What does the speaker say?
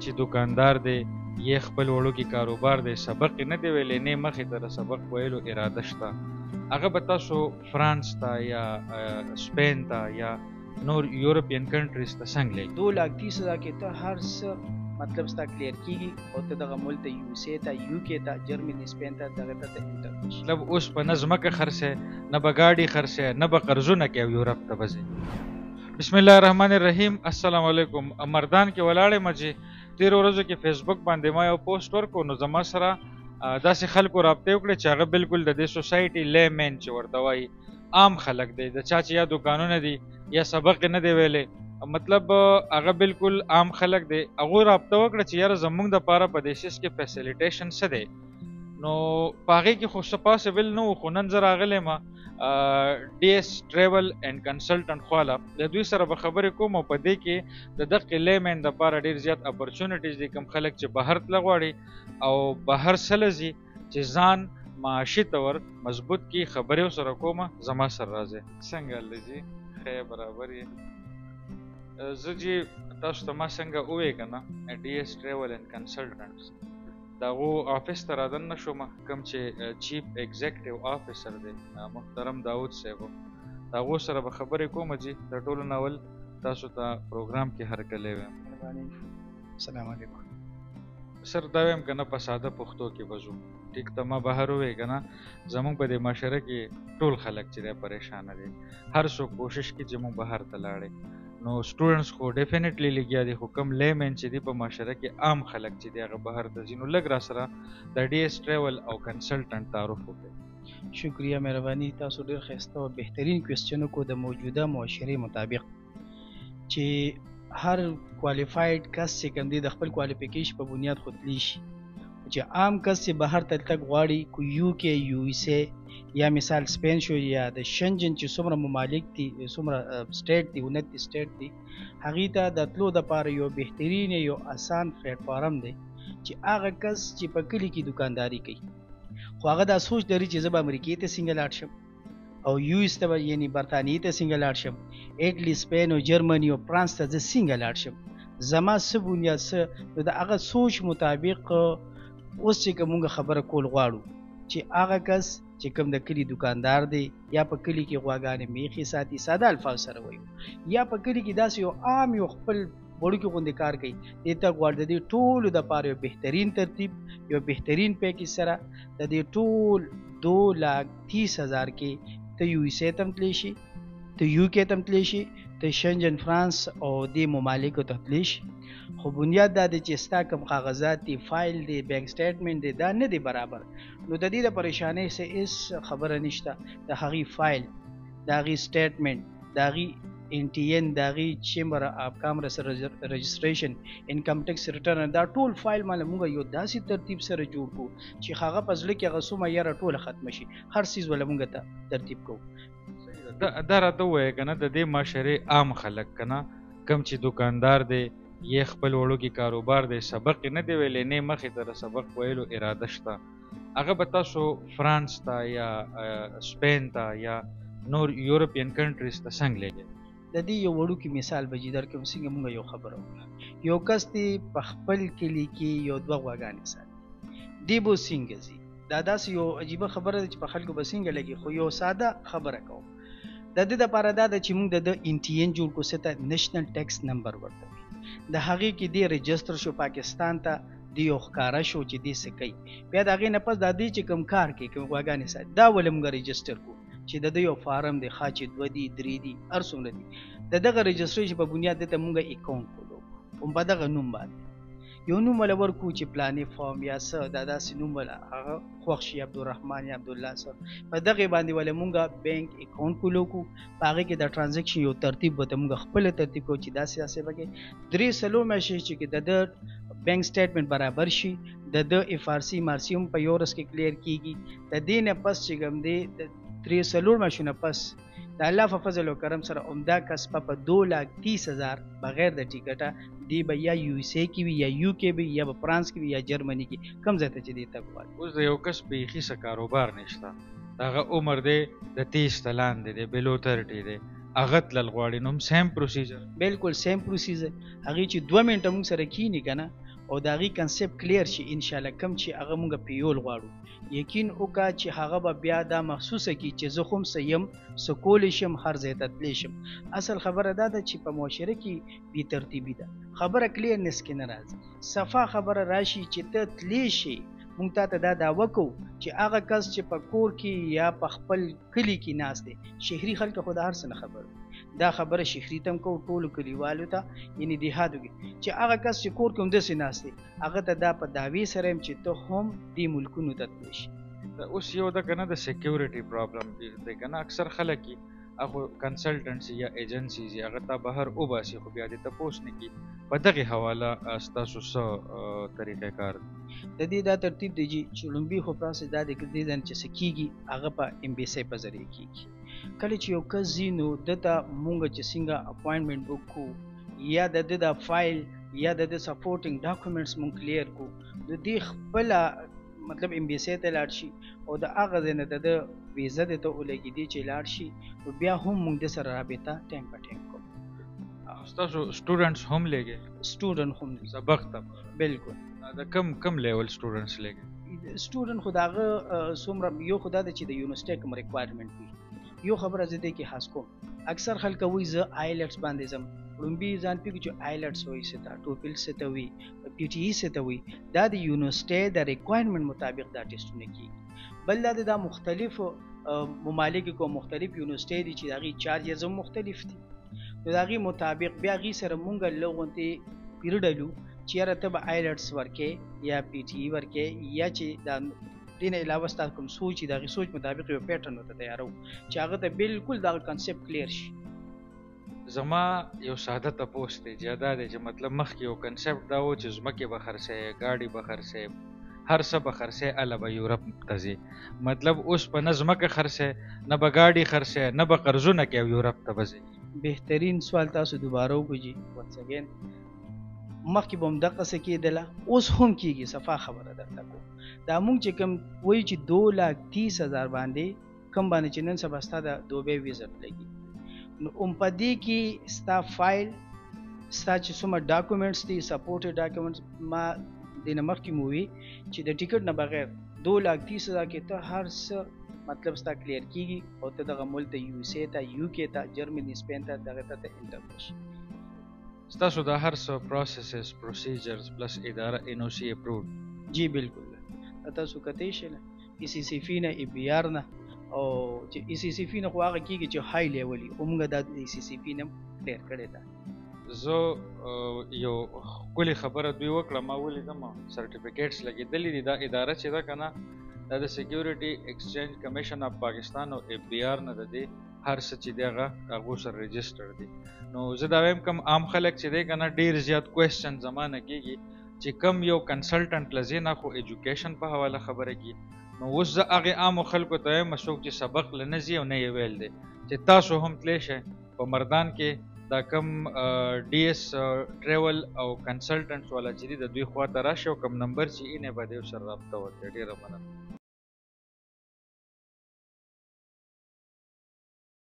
چې دکاندار دی یې خپل وړوکی کاروبار دی سبق یې نه دی ویلی نه مخې ته د سبق ویلو اراده شته هغه به تاسو فرانس ته یا سپین ته یا نور یورپین کنټریز ته څنګه لیږي 2,30,000 کې ته هر څه مطلب ستا کلیر کیږي او ته دغه ملک ته یو اس اے ته یو کې ته جرمني سپین ته دغه ته انټر شي مطلب اوس په نه ځمکه خرڅه نه به ګاډي خرڅه نه به قرضونه کوي یورپ ته به ځي بسم الله الرحمن الرحیم السلام علیکم مردان کې ولاړې مجې تیرو ورځو کې فیسبوک باندې ما یو پوسټ ورکو نو زما سره داسې خلکو رابطه وکړه چې هغه بالکل د دې سوسایټي لیمن چې ورته وایي عام خلک دی د چا چې یا دکانونه دي یا سبق نه دی ویلی مطلب هغه بالکل عام خلک دی هغوی رابطه وکړه چې یاره زموږ دپاره په دې سیس کې فیسیلیټیشن څه دی نو په هغې کې خو څه پاسبل نه و خو نن زه راغلی یم ډي ایس ټریول اینډ کنسلټنټ خواله د دوی سره به خبرې کوم او په دې کې د دغې لیمن دپاره ډېر زیات اپرچونټیز دي کوم خلک چې بهر تله غواړي او بهر څه ځي چې ځان معاشي طور مضبوط کی خبرې ورسره کومه زما سره راځي څنګه حال دی خیر برابر یې زه چې تاسو ته ما څنګه ووایې که نه ډي ایس ټریول اینډ کنسلټنټس د هغو آفس ته رادننه شوم کوم چې چیف ایګزیکټیو آفیسر دی محترم داود صاحب د هغو سره به خبرې کوم چې د ټولو نه اول تاسو ته پروګرام کې هرکلی ویم السلام علیکم سر دا ویم که نه په ساده پښتو کې به ځو ټیک ته ما بهر ووایې که نه زموږ په دې معاشره کې ټول خلک چې دی پریشانه دي هر څوک کوشش کوي چې موږ بهر ته لاړې نو سټوډنټس خو ډیفینیټلی لګیا دي خو کوم لیمن چې دی په معاشره کې عام خلک چې دی هغه بهر ته ځي نو لږ را سره د ډي ایس ټریول او کنسلټنټ تعارف وکړئ شکریہ مهرباني تاسو ډېر ښایسته او بهترین کوېسچن وکړو د موجوده معاشرې مطابق چې هر کوالیفاید کس چې کوم دی د خپل کوالیفیکیشن په بنیاد خو تللی شي چې عام کس چې بهر ته تګ غواړي کو یو کې یو اس اے یا مثال سپین شو یا د شنجن چې څومره ممالک دي څومره سټیټ دي 29 سټیټ دي هغې ته د تلو دپاره یو بهترین یو اسان پلیټفارم دی چې هغه کس چې په کلي کې دکانداري کوي خو هغه دا سوچ لري چې زه به امریکې ته څنګه لاړ شم او یو اس ته یعنی برطانیې ته څنګه لاړ شم ایټلي سپین او جرمني او فرانس ته زه څنګه لاړ شم زما څه بنیاد څه نو د هغه سوچ مطابق اوس چې که مونږ خبره کول غواړو چې هغه کس چې کوم د کلي دکاندار دی یا په کلي کې غواګانې میخې ساتي ساده الفاظ سره وایو یا په کلي کې داسې یو عام یو خپل وړوکي غوندې کار کوي دې ته غواړي د دې ټولو دپاره یو بهترین ترتیب یو بهترین پیکیج سره د دې ټول 2,30,000 کې ته یو اس اے ته هم تللی شي ته یو کې ته هم تللی شي ته شنجن فرانس او دې ممالکو ته تللی شي خو بنیاد دا دی چې ستا کوم کاغذات دي فایل دی بینک سټیټمنټ دی دا نه دی برابر نو د دې د پریشانۍ څه هېڅ خبره نشته د هغې فایل د هغې سټیټمنټ د هغې ان ټي ان د هغې چیمبر اف کامرس رجسټریشن انکم ټیکس ریټرن دا ټول فایل ماله موږ یو داسې ترتیب سره جوړ کړو چې هغه په زړه کې هغه څومره یاره ټوله ختمه شي هر څیز وله موږ ته ترتیب کوو دا راته ووایه که نه د دې معاشرې عام خلک که نه کوم چې دکاندار دی یې خپل وړوکی کاروبار دی سبق یې نه دی ویلی نه مخې ته د سبق ویلو اراده شته هغه به تاسو فرانس ته یا سپین ته یا نور یورپین کنټریز ته څنګه لیږئ د دې یو وړوکی مثال به جي درکړم څنګه موږ یو خبره وکړه یو کس دی په خپل کلي کې یو 2 غواګانې ساتي دی به څنګه ځي دا داسې یو عجیبه خبره ده چې په خلکو به څنګه لګي خو یو ساده خبره کوم د دې دپاره دا ده چې موږ د ان ټي ان جوړ کړو څه ته نیشنل ټیکس نمبر ورته د هغې کې دی رجسټر شو پاکستان ته دی یو ښکاره شو چې دی څه کوي بیا د هغې نه پس دا دی چې کوم کار کوي کوم غواګانې ساتي دا ولې موږ رجسټر کړو چې د ده یو فارم دی ښه چې 2 دي 3 دي هر څومره دي د دغه رجسټریشن په بنیاد دې ته موږ اکاونټ کولو هم په دغه نوم باندې یو نوم ولا ورکو چې پلانې فارم یا څه دا داسې نوم ولا هغه خوښ شي عبدالرحمن یا عبدالله څه په دغې باندې ولې مونږ بینک اکاونټ کولو کو په هغې کې د ټرانزیکشن یو ترتیب به ته مونږ خپله ترتیب کوو چې داسې داسې به کې 3 میاشتې چې د ده بینک سټیټمنټ برابر شي د ده اف آر سی مارسی هم په یو ورځ کې کلیر کېږي د دې نه پس چې کوم دی 3 میاشتو نه پس د الله په فضل او کرم سره عمده کس په 2,30,000 بغیر د ټیکټه دی به یا یو اس اے کې وي یا یو کې وي یا به فرانس کې وي یا جرمني کې کوم ځای ته چې دی تګ غواړي اوس د یو کس بیخي څه کاروبار نشته هغه عمر دی د 30 ته لاندې دی بلو 30 دی هغه تلل غواړي نو سیم پروسیجر بالکل سیم پروسیجر هغې چې 2 منټه موږ سره کښېني که نه او د هغې کنسپټ کلیر شي انشاءالله کم چې هغه مونږ پیول غواړو یقین وکړه چې هغه به بیا دا محسوسه کړي چې زه خو هم څه یم څه کولی شم هر ځای ته تللی شم اصل خبره دا ده چې په معاشره کې بې ترتیبي ده خبره کلیرنس کې نه راځي صفا خبره راشي چې ته تللی شي مونږ تا ته دا دعوه کوو چې هغه کس چې په کور کې یا په خپل کلي کې ناست دی شهري خلک خو د هر څه نه خبر دا خبره شهري ته هم کوو ټولو کلیوالو ته یعنې دیهاتو کې چې هغه کس چې کور کې هم داسې ناست دی هغه ته دا په دعوې سره یم چې ته هم دې ملکونو ته تللی شي اوس یو د کنه د سکیورټي پرابلم دی کنه اکثر خلک هغه کنسلټنټس یا ایجنسیز هغه ته بهر وباسي خو بیا دې تپوس نه کی په دغه حواله ستاسو څه طریقې کار د دې دا ترتیب دی چې لومبي خو پروسس دا د دې ځان چې سکیږي هغه په ام بي سي په ذریعہ کیږي کله چې یو کس زینو دته مونږ چې څنګه اپوینټمنټ وکړو یا د دې د فایل یا د دې سپورټینګ ډاکومېنټس مونږ کلیر کو د دې خپل مطلب ام بي سي ته لاړ شي او د هغه ځای نه د ویزا د ته ولګېدي چې لاړ شي نو بیا هم موږ د سره رابطه ټایم په ټایم کوو ستاسو سټوډنټس هم لګي سټوډنټ هم سبق ته بالکل دا کم لیول سټوډنټس لګي سټوډنټ خو دغه څومره یو خو دا چې د یونیورسيټي کوم ریکوایرمنټ وي یو خبره زه دې کې خاص کوم اکثر خلک وایي زه آیلټس باندې ځم لومبي ځان پیږي چې آیلټس وایي ستا ټوپل ستا وي پی ټي ای ستا وي دا د یونیورسيټي د ریکوایرمنټ مطابق دا ټیسټونه کیږي بل دا مختلف ممالک کو مختلف یونیورسيټي دي چې دغه چارجز هم مختلف دي نو دغه مطابق بیا غي سره مونږ لغونته پیریډلو چې راتب آیلټس ورکه یا پی ټي ای ورکه یا چې د دین علاوه ستاسو کوم سوچ دغه سوچ مطابق یو پیټرن ته تیارو چې هغه ته بالکل دا کنسپټ کلیر شي زما یو ساده تپوس دی چې دا دی چې مطلب مخکې یو کنسپټ دا و چې زمکه به خرڅه گاډي به خرڅه هر څه به خرڅه اله به یورپ تزي مطلب اوس په نظمکه خرڅه نه به گاډي خرڅه نه به قرضونه کوي یورپ ته بزي بهترین سوال تاسو دوباره وکړئ ونس اگین مخکې بم دغه څه کېدله اوس هم کېږي صفا خبره درته کو دا مونږ چې کوم وایي چې 2,30,000 باندې کم باندې چې نن سبا ستا د دوبۍ ویزا لګي نو په دې کې ستا فایل ستا چې څومره ډاکومېنټس دي سپورټ ډاکومېنټس ما د نه مخکې مو وي چې د ټیکټ نه بغیر 2,30,000 کې ته هر څه مطلب ستا کلیر کېږي او ته دغه ملک ته یو اس اے ته یو کې ته جرمني سپین ته دغه ته انټر شي ستاسو د هر څه پروسیسز پروسیجرز پلس اداره ان او سی اپرووډ جی بالکل تاسو کته شله ای سی سی فی نه ای بی آر نه او چې ای سی سی فی نه خو هغه کېږي چې های لیولي همغه د ای سی سی فی نه کلیر کړی دا زه یو کلی خبره دوی وکړه ما ولیدم سرټیفیکیټس لګېدلې دي دا اداره چې دا کنه دا د سکیورټي ایکسچینج کمیشن اف پاکستان او ای بی آر نه د هر څه چې دغه هغه سره ريجستره دي نو زه دا وایم کوم عام خلک چې دی کنه ډیر زیات کوېسچن زمانه کېږي چې کم یو کنسلټنټ لزینا خو ایجوکیشن په حواله خبره کی نو اوس زه هغه عام خلکو ته مسوک چې سبق لنزي او نه یې ویل دي چې تاسو هم تلی شئ په مردان کې دا کم ډي اس ټریول او کنسلټنټس والا چې د دوی خواته راشي او کم نمبر چې اینه باندې سره رابطه وکړي ډیره مننه